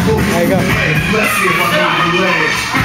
There you go. Let's see if I can do it.